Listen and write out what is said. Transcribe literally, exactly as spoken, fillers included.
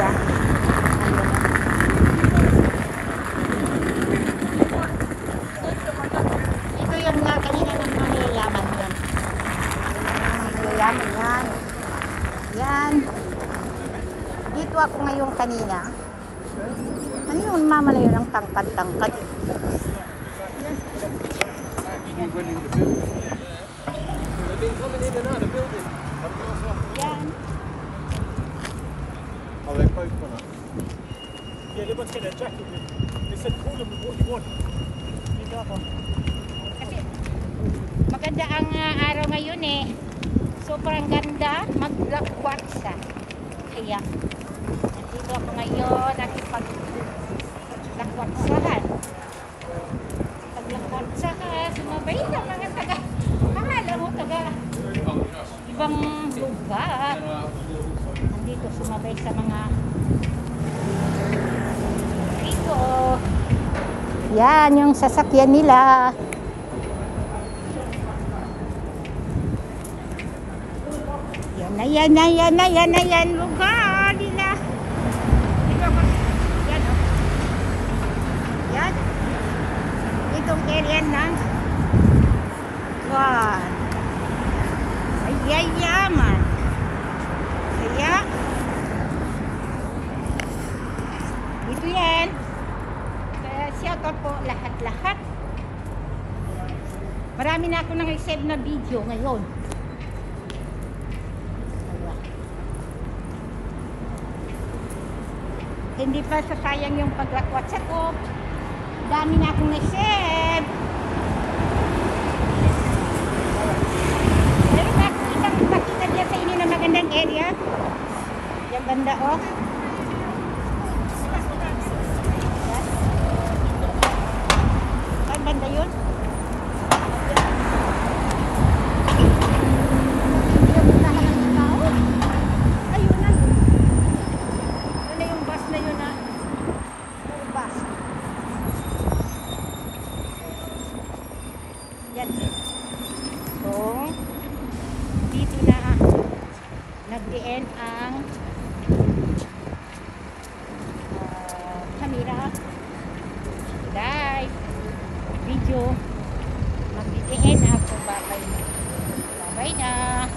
area. Ito yung nga kanina ng mayayaman yan. Mayayaman yan. Yan. Dito ako ngayon kanina. Ano yung mamalayo ng tangkad-tangkad? Yan. Oh, they've both gone up. Yeah, they want to get their jacket with. They said call them with what you want. You got one. Kasi maganda ang uh, araw ngayon eh. Sobrang ganda, maglakwatsa. Kaya nandito ako ngayon nakipaglakwatsahan. Paglakwatsa ka, sumabay na mga taga. Akala mo taga ibang lugar. Nandito sumabay sa mga dito. Yan yung sasakyan nila. Yan na yan na yan na yan na yan lugar nila. Yan o. Yan. Itong area ng Kwan. Ay yaman. Kaya dito yan. Kaya shoutout po lahat-lahat. Marami na ako nang i-save na video ngayon. Hindi pa sasayang yung paglakwatsa ko. Dami na akong i-save. Pero makikita makita dyan sa inyo na magandang area. Yung banda o. Oh. Saan banda yun? Yan. So, dito na nag-end ang uh, camera live video. Mag-end ako. Bye-bye na.